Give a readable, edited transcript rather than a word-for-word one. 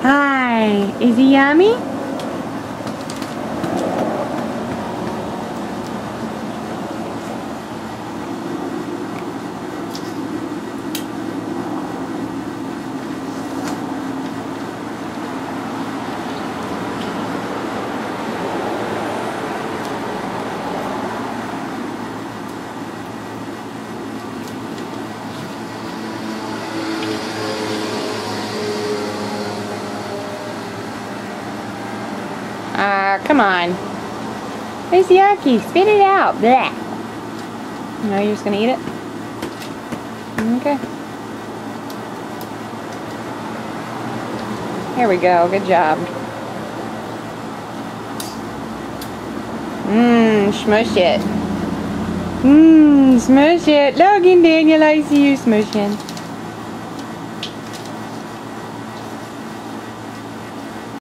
Hi. Is he yummy? Come on. It's yucky. Spit it out. Blech. No, you're just gonna eat it? Okay. Here we go. Good job. Smush it. Smush it. Logan, Daniel, I see you smushing.